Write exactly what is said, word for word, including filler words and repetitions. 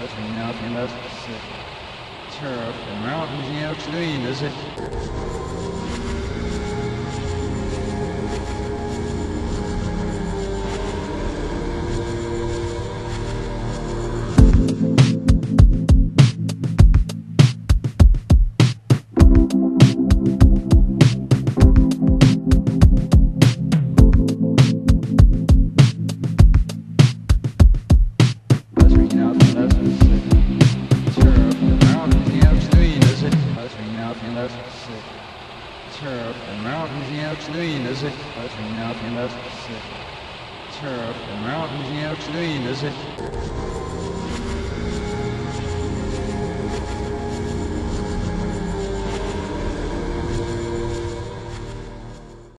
Between nothing less turf and mountains in between, is it? Turf and mountains in between, is it? Between nothing less turf and mountains in between, is it?